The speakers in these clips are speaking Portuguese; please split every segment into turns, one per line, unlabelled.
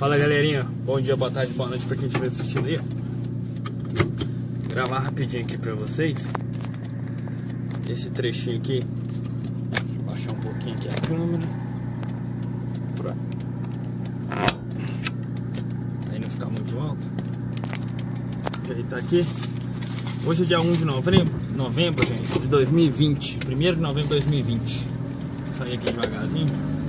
Fala galerinha, bom dia, boa tarde, boa noite pra quem estiver assistindo aí. Gravar rapidinho aqui pra vocês esse trechinho aqui. Deixa eu baixar um pouquinho aqui a câmera pra aí não ficar muito alto. Ajeitar aqui. Hoje é dia 1 de novembro, gente, de 2020. 1º de novembro de 2020. Vou sair aqui devagarzinho.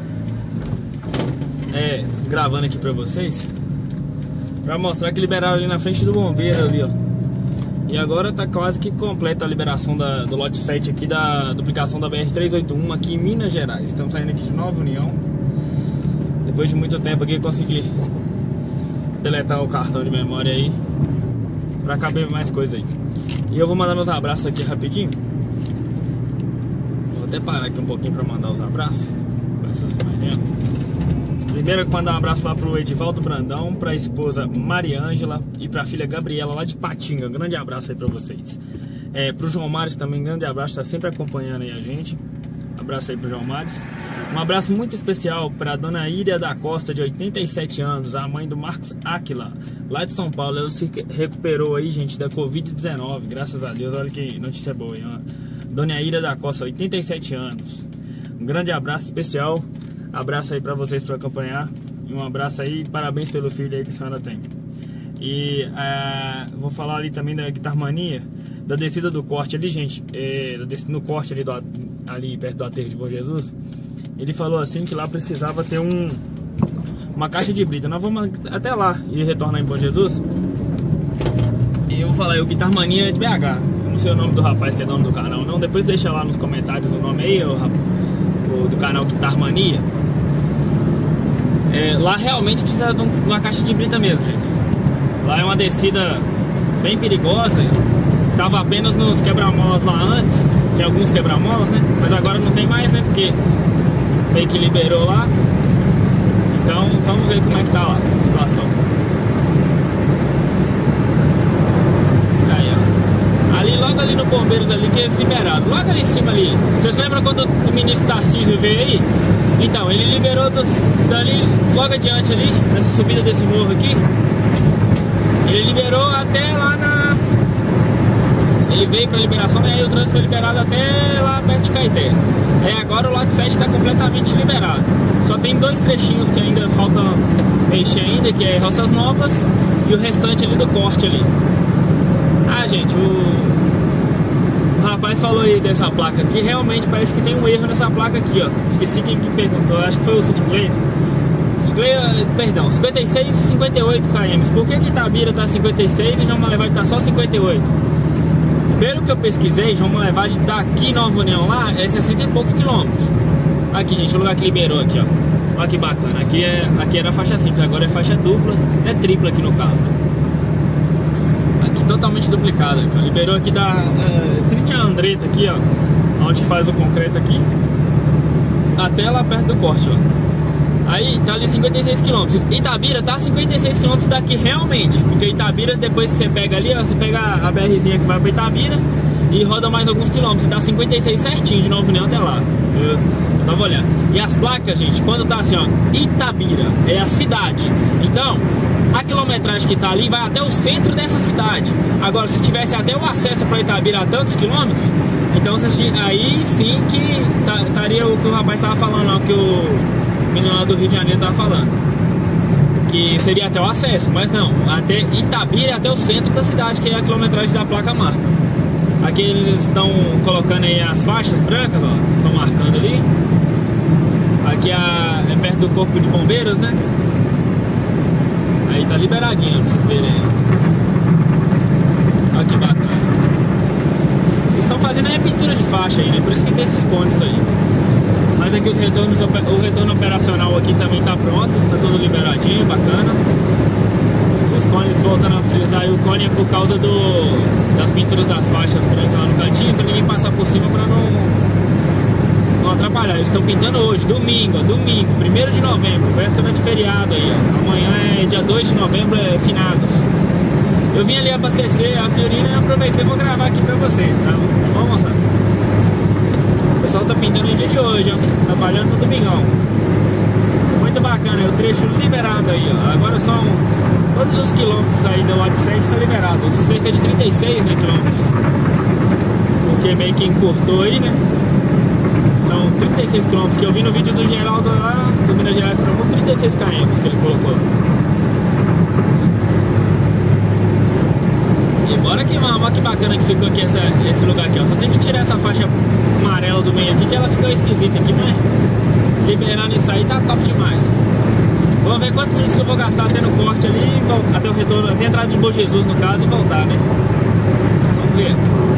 Gravando aqui pra vocês, pra mostrar que liberaram ali na frente do bombeiro ali, ó. E agora tá quase que completa a liberação do lote 7 aqui da duplicação da BR-381 aqui em Minas Gerais. Estamos saindo aqui de Nova União. Depois de muito tempo aqui consegui deletar o cartão de memória aí pra caber mais coisa aí. E eu vou mandar meus abraços aqui rapidinho. Vou até parar aqui um pouquinho pra mandar os abraços com essas imagens. Primeiro, mandar um abraço lá pro Edivaldo Brandão, pra esposa Mariângela e pra filha Gabriela lá de Patinga. Um grande abraço aí pra vocês. Pro João Mares também, um grande abraço, tá sempre acompanhando aí a gente. Abraço aí pro João Mares. Um abraço muito especial pra dona Íria da Costa, de 87 anos, a mãe do Marcos Áquila, lá de São Paulo. Ela se recuperou aí, gente, da Covid-19, graças a Deus. Olha que notícia boa aí, ó. Dona Íria da Costa, 87 anos. Um grande abraço especial. Abraço aí pra vocês por acompanhar. E um abraço aí, parabéns pelo filho aí que a senhora tem. E vou falar ali também da Guitarmania, da descida do corte ali, gente. No corte ali, ali perto do aterro de Bom Jesus. Ele falou assim que lá precisava ter uma caixa de brita. Nós vamos até lá e retornar em Bom Jesus. E eu vou falar aí, o Guitarmania é de BH. Eu não sei o nome do rapaz que é dono do canal não. Depois deixa lá nos comentários o nome aí, do canal Guitarmania. Lá realmente precisa de uma caixa de brita mesmo, gente. Lá é uma descida bem perigosa. Tava apenas nos quebra-molas lá antes. Tinha alguns quebra-molas, né? Mas agora não tem mais, né? Porque meio que liberou lá. Então vamos ver como é que tá lá a situação. Aí, ó. Ali, logo ali no Bombeiros ali, que eles liberaram. Logo ali em cima ali. Vocês lembram quando o ministro Tarcísio veio aí? Então, ele liberou dali, logo adiante ali, nessa subida desse morro aqui. Ele liberou até lá na... Ele veio pra liberação, né? Aí o trânsito foi liberado até lá perto de Caeté. Agora o lote 7 está completamente liberado. Só tem 2 trechinhos que ainda faltam mexer ainda, que é Roças Novas e o restante ali do corte ali. Gente, o rapaz falou aí dessa placa aqui, realmente parece que tem um erro nessa placa aqui, ó. Esqueci quem que perguntou, acho que foi o Cid Clay. Perdão, 56 e 58 km. Por que Itabira tá 56 e João Malevade tá só 58? Pelo que eu pesquisei, João Malevade daqui Nova União lá é 60 e poucos quilômetros. Aqui, gente, o lugar que liberou aqui, ó. Olha que bacana, aqui era faixa simples, agora é faixa dupla, até tripla aqui no caso, né? Aqui totalmente duplicada, liberou aqui da frente a Andretta aqui, ó, onde faz o concreto aqui, até lá perto do corte, ó. Aí tá ali 56 km. Itabira tá 56 km daqui realmente, porque Itabira, depois que você pega ali, ó, você pega a BRzinha que vai pra Itabira e roda mais alguns quilômetros, tá 56 certinho de Nova União até lá. Eu tava olhando. E as placas, gente, quando tá assim, ó, Itabira é a cidade. Então, a quilometragem que tá ali vai até o centro dessa cidade. Agora, se tivesse até o acesso para Itabira a tantos quilômetros, então aí sim que estaria o que o rapaz tava falando, ó, que o menino lá do Rio de Janeiro tava falando, que seria até o acesso, mas não, até Itabira, até o centro da cidade, que é a quilometragem da placa marca. Aqui eles estão colocando aí as faixas brancas, ó, estão marcando ali. Aqui é perto do corpo de bombeiros, né? Aí tá liberadinho, pra vocês verem aí. Olha que bacana. Eles estão fazendo a pintura de faixa aí, né? Por isso que tem esses cones aí. Mas aqui o retorno operacional aqui também tá pronto, tá tudo liberadinho, bacana. Os cones, voltando a frisar, o cone é por causa das pinturas das faixas brancas lá no cantinho, pra ninguém passar por cima pra não atrapalhar. Eles estão pintando hoje, domingo, 1º de novembro, véspera de feriado aí, ó. Amanhã é dia 2 de novembro, é finados. Eu vim ali abastecer a Fiorina e aproveitei e vou gravar aqui pra vocês, tá bom, moçada? O pessoal tá pintando no dia de hoje, ó, trabalhando no domingão. muito bacana, é o trecho liberado aí, ó. Agora são todos os quilômetros aí da Lote 7 tá liberado, cerca de 36, né, quilômetros. Porque meio que encurtou aí, né? São 36 quilômetros que eu vi no vídeo do Geraldo lá, do Minas Gerais para 36 km que ele colocou. E bora que vamos, olha que bacana que ficou aqui esse lugar aqui, ó. Só tem que tirar essa faixa amarela do meio aqui, que ela ficou esquisita aqui, né? Liberando isso aí tá top demais. Vamos ver quantos minutos que eu vou gastar até no corte ali, até o retorno, até a entrada de Bom Jesus no caso e voltar, né? Vamos ver.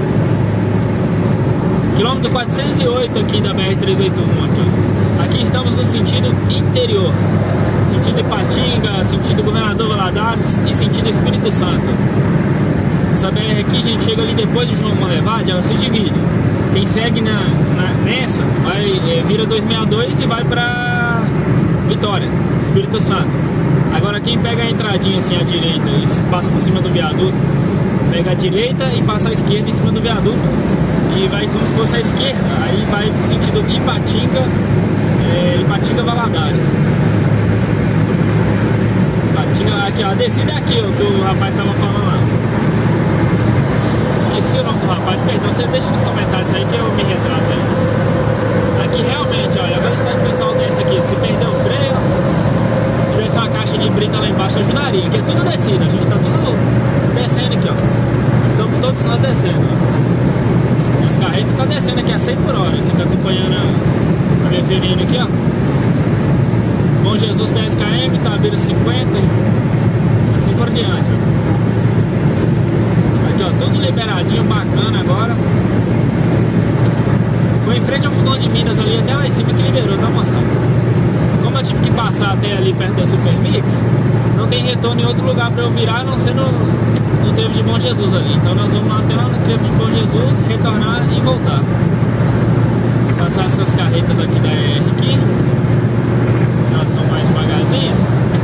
Quilômetro 408 aqui da BR-381 aqui. Aqui estamos no sentido interior. Sentido Ipatinga, sentido Governador Valadares e sentido Espírito Santo. Essa BR aqui, gente, chega ali depois de João Monlevade, ela se divide. Quem segue nessa, vira 262 e vai pra Vitória, Espírito Santo. Agora quem pega a entradinha assim à direita e passa por cima do viaduto, pega a direita e passa a esquerda em cima do viaduto e vai como se fosse a esquerda, aí vai no sentido Ipatinga, Ipatinga Valadares. Ipatinga, aqui ó, a descida é aqui, ó, que o rapaz tava falando lá. Esqueci o nome do rapaz, perdão, você deixa nos comentários aí que eu me retrato aí. Aqui realmente, olha, a velocidade que o pessoal desce aqui, se perder o freio, se tivesse uma caixa de brita lá embaixo ajudaria, que é tudo descida, a gente tá tudo descendo aqui, ó. Estamos todos nós descendo, ó. As carretas tá descendo aqui a 100 por hora, quem tá acompanhando a minha ferida aqui, ó. Bom Jesus 10 km, Tabira 50, assim por diante, ó. Aqui, ó, tudo liberadinho, bacana agora. Foi em frente ao fogão de Minas ali, até lá em cima que liberou, tá, moçada? Como eu tive que passar até ali perto da Supermix, não tem retorno em outro lugar pra eu virar, a não ser no trevo de Bom Jesus ali. Então nós vamos até lá no trevo de Bom Jesus, retornar e voltar. Passar essas carretas aqui da ER aqui. Elas estão mais devagarzinho.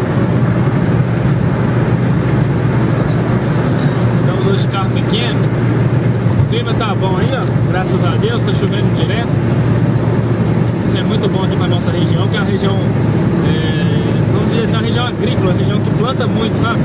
Estamos hoje de carro pequeno. O clima tá bom aí, ó. Graças a Deus, tá chovendo direto. Isso é muito bom aqui pra nossa região, que é a região, vamos dizer assim, uma região agrícola, uma região que planta muito, sabe?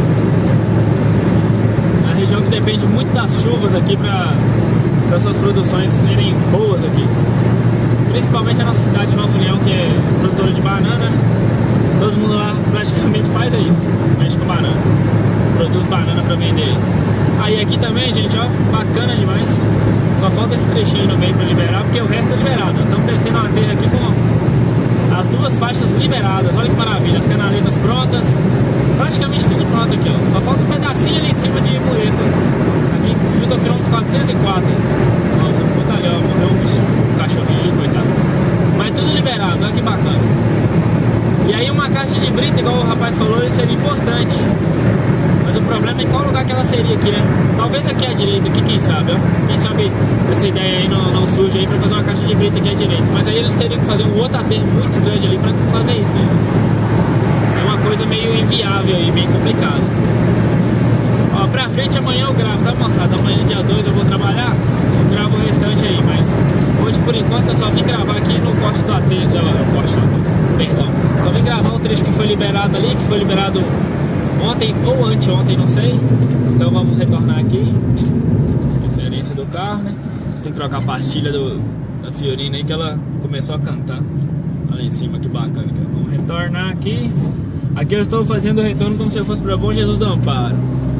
A região que depende muito das chuvas aqui para suas produções serem boas aqui. Principalmente a nossa cidade de Nova União, que é produtora de banana, né? Todo mundo lá praticamente faz isso, mexe com banana, produz banana para vender. Aí aqui também, gente, ó, bacana demais. Só falta esse trechinho no meio para liberar, porque o resto é liberado. Estamos descendo a terra aqui com as duas faixas liberadas. Olha que maravilha, as canaletas prontas. Praticamente tudo pronto aqui, ó. Só falta um pedacinho ali em cima de muleta. Aqui junto ao quilômetro 404. Nossa, ficou talhão, morreu um bicho, um cachorrinho ali, coitado. Mas tudo liberado, olha que bacana. E aí uma caixa de brita, igual o rapaz falou, isso seria importante. Mas o problema é em qual lugar que ela seria aqui, né? Talvez aqui à direita, aqui, quem sabe, ó. Quem sabe essa ideia aí não surge aí pra fazer uma caixa de brita aqui à direita. Mas aí eles teriam que fazer um outro aterro muito grande ali pra fazer isso, né? É uma coisa meio inviável e bem complicada. Ó, pra frente amanhã eu gravo, tá, moçada? Amanhã dia 2 eu vou trabalhar, eu gravo o restante aí, mas hoje por enquanto eu só vim gravar aqui no corte do aterro, perdão. Só vim gravar o trecho que foi liberado ali, que foi liberado ontem ou anteontem, não sei. Então vamos retornar aqui. Diferença do carro, né? Tem que trocar a pastilha da Fiorina aí, que ela começou a cantar. Olha em cima, que bacana. Vamos retornar aqui. Aqui eu estou fazendo o retorno como se eu fosse para Bom Jesus do Amparo.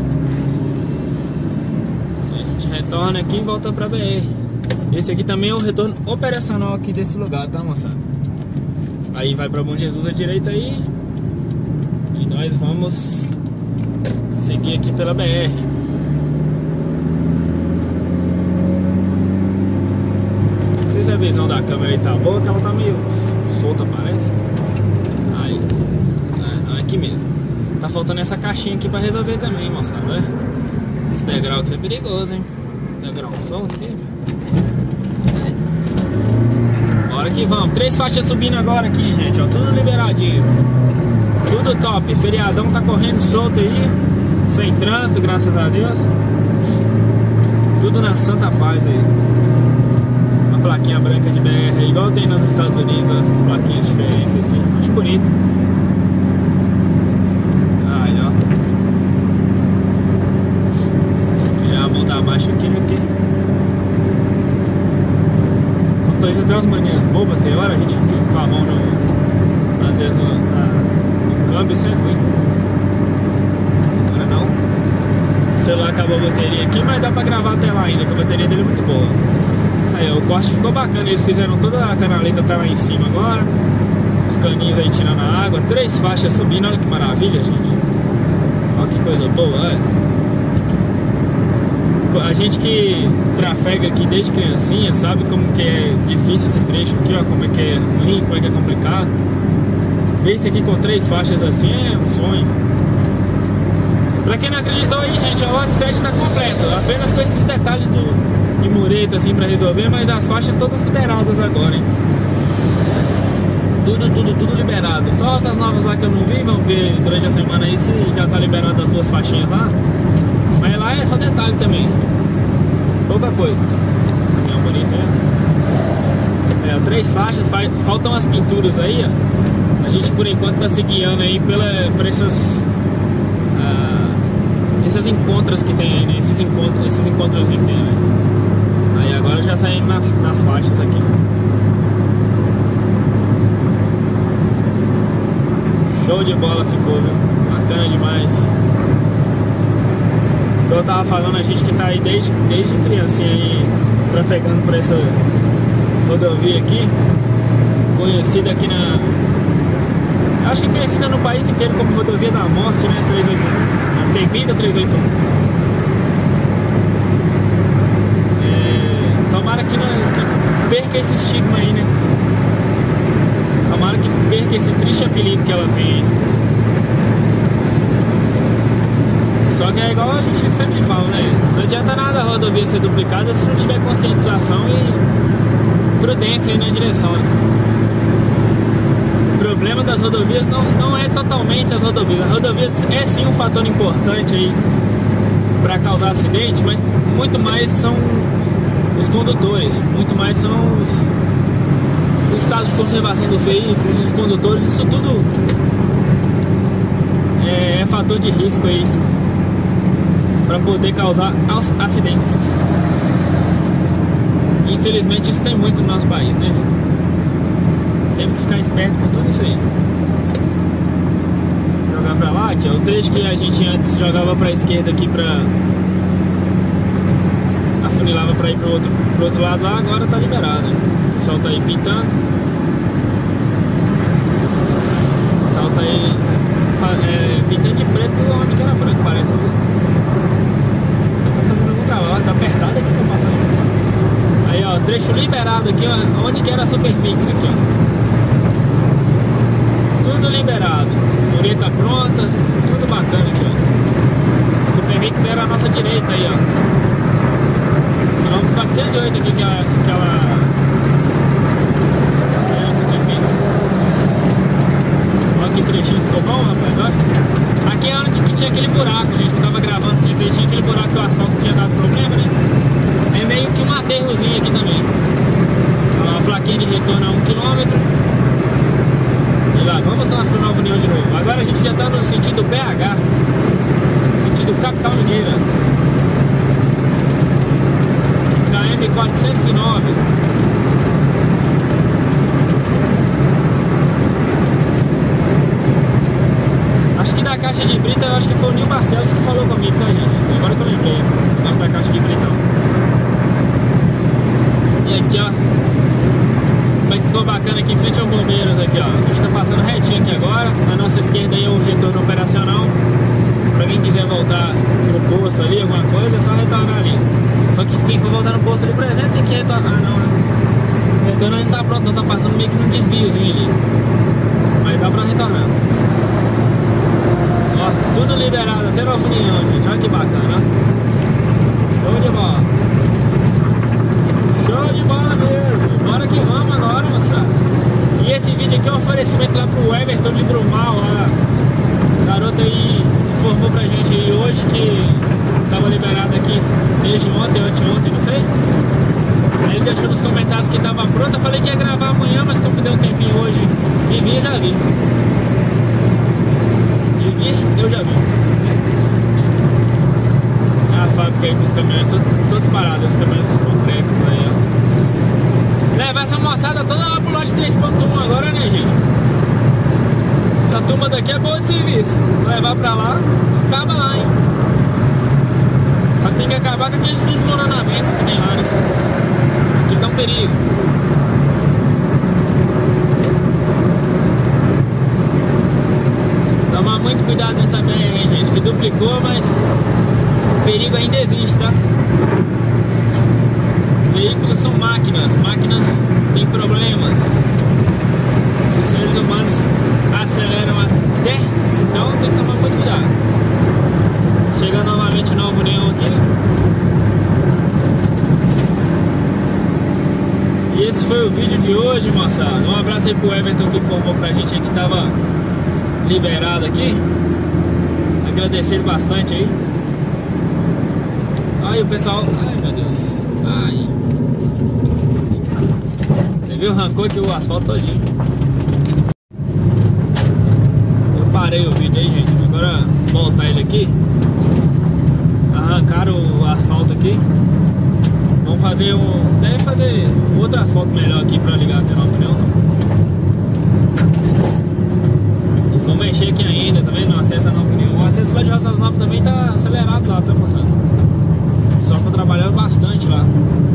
A gente retorna aqui e volta para BR. Esse aqui também é o retorno operacional aqui desse lugar, tá, moçada? Aí vai para Bom Jesus à direita aí. E nós vamos seguir aqui pela BR. Não sei se a visão da câmera aí tá boa, que ela tá meio solta, parece. Aí, aqui mesmo. Tá faltando essa caixinha aqui pra resolver também, moçada, né? Esse degrau aqui é perigoso, hein? Degrauzão aqui. Bora que vamos. 3 faixas subindo agora aqui, gente, ó. Tudo liberadinho. Tudo top. Feriadão tá correndo solto aí. Sem trânsito, graças a Deus. Tudo na santa paz aí. Uma plaquinha branca de BR, igual tem nos Estados Unidos, essas plaquinhas diferentes assim. Acho bonito. a ter umas manias bobas, tem hora a gente fica com a mão às vezes no câmbio, isso é ruim. Agora não. O celular acabou a bateria aqui, mas dá pra gravar até lá ainda, que a bateria dele é muito boa. Aí, o corte ficou bacana, eles fizeram toda a canaleta, tá lá em cima agora. Os caninhos aí tirando a água, 3 faixas subindo, olha que maravilha, gente. Olha que coisa boa, olha. A gente que trafega aqui desde criancinha sabe como que é difícil esse trecho aqui, ó, como é que é ruim, como é que é complicado. Ver isso aqui com 3 faixas assim é um sonho. Pra quem não acreditou aí, gente, a Ordem 7 tá completa, apenas com esses detalhes de mureta assim pra resolver, mas as faixas todas liberadas agora, hein. Tudo liberado. Só essas novas lá que eu não vi, vamos ver durante a semana aí se já tá liberado as 2 faixinhas lá. Mas lá é só detalhe também. Pouca coisa. É bonito, né? 3 faixas, faltam as pinturas aí, ó. A gente por enquanto tá se guiando aí por essas encontros que tem aí, né? Esses encontros que tem, né? Aí agora já saímos nas faixas aqui. Show de bola ficou, viu? Bacana demais. Eu tava falando, a gente que tá aí desde criancinha aí, trafegando por essa rodovia aqui, conhecida aqui acho que conhecida no país inteiro como Rodovia da Morte, né? 381, Temida 381. Tomara que perca esse estigma aí, né? Tomara que perca esse triste apelido que ela tem. Só que é igual a gente sempre fala, né? Não adianta nada a rodovia ser duplicada se não tiver conscientização e prudência aí na direção, né? O problema das rodovias não é totalmente as rodovias. A rodovia é sim um fator importante aí para causar acidente, mas muito mais são os condutores, muito mais são o estado de conservação dos veículos, os condutores, isso tudo é fator de risco aí para poder causar acidentes. Infelizmente isso tem muito no nosso país, né? Temos que ficar esperto com tudo isso aí. Jogar pra lá, aqui ó, o trecho que a gente antes jogava pra esquerda aqui afunilava pra ir pro outro lado lá, agora tá liberado, né? O sol tá aí pintando. O sol tá aí pintando de preto onde que era branco, parece. Tá fazendo algum trabalho, tá apertado aqui pra passar. Aí ó, trecho liberado aqui, ó, onde que era a Superpix aqui, ó. Tudo liberado, mureta pronta, tudo bacana aqui, ó. Superpix era a nossa direita aí, ó. Quilômetro 408 aqui, que ela é a Superpix. Olha que trechinho, ficou bom, rapaz, olha. Aqui é onde que tinha aquele buraco, gente, que eu tava gravando assim, tinha aquele buraco que o asfalto tinha dado problema, né? É meio que um aterrozinho aqui também. A plaquinha de retorno a 1 km. E lá, vamos nós para Nova União de novo. Agora a gente já está no sentido BH, sentido capital mineira. KM 409. Acho que da caixa de brita, eu acho que foi o Nil Barcelos que falou comigo, tá, gente? Agora que eu lembrei. Gosto da caixa de brita. E aqui, ó, como é que ficou bacana aqui em frente ao Bombeiros aqui, ó. A gente tá passando retinho aqui agora. Na nossa esquerda aí é o retorno operacional. Pra quem quiser voltar pro posto ali, alguma coisa, é só retornar ali. Só que quem for voltar no posto ali, por exemplo, tem que retornar, não, né? O retorno ainda tá pronto, não, tá passando meio que num desviozinho ali. Mas dá pra retornar. Ó, tudo liberado, até Nova União, gente. Olha que bacana, ó. Show de bola. Show de bola mesmo. Bora que vamos agora, moçada. E esse vídeo aqui é um oferecimento lá pro Everton de Brumal, lá. O garoto aí informou pra gente aí hoje que tava liberado aqui desde ontem, anteontem, não sei. Aí ele deixou nos comentários que tava pronto. Eu falei que ia gravar amanhã, mas como deu um tempinho hoje e vi, já vi. De vir, eu já vi. A fábrica aí com os caminhões todos parados, os caminhões concretos aí, ó. Leva essa moça aqui é boa de serviço. Levar pra lá, acaba lá, hein? Só que tem que acabar com aqueles desmoronamentos que tem lá, né? Que tá um perigo. Tomar muito cuidado nessa BR aí, gente, que duplicou, mas o perigo ainda existe, tá? Veículos são máquinas, máquinas têm problemas. Os seres humanos aceleram até, então tem que tomar muito cuidado. Chegando novamente Nova União aqui. E esse foi o vídeo de hoje, moçada. Um abraço aí pro Everton que informou pra gente aí que tava liberado aqui. Agradecendo bastante aí. Aí o pessoal... Ai, meu Deus. Ai. Você viu? Arrancou aqui o asfalto todinho. Eu parei o vídeo aí, gente. Agora voltar ele aqui. Arrancaram o asfalto aqui. Vamos fazer um... Deve fazer outro asfalto melhor aqui pra ligar até Nova União. Eles vão mexer aqui ainda, tá vendo? O acesso a Nova União. O acesso lá de Roças Novas também tá acelerado lá, tá mostrando? O pessoal tá trabalhando bastante lá.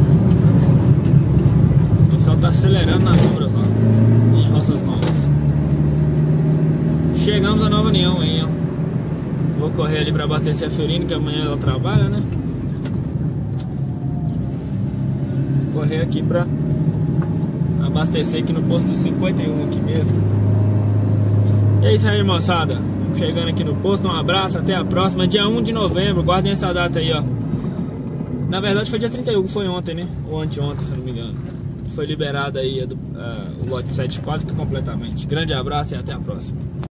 O pessoal tá acelerando nas obras lá em Roças Novas. Chegamos a Nova União aí, ó. Vou correr ali pra abastecer a Fiorine, que amanhã ela trabalha, né? Correr aqui pra abastecer aqui no posto 51 aqui mesmo. E é isso aí, moçada. Chegando aqui no posto, um abraço, até a próxima. Dia 1 de novembro, guardem essa data aí, ó. Na verdade foi dia 31, que foi ontem, né? Ou anteontem, se eu não me engano. Foi liberado aí o lote 7 quase que completamente. Grande abraço e até a próxima.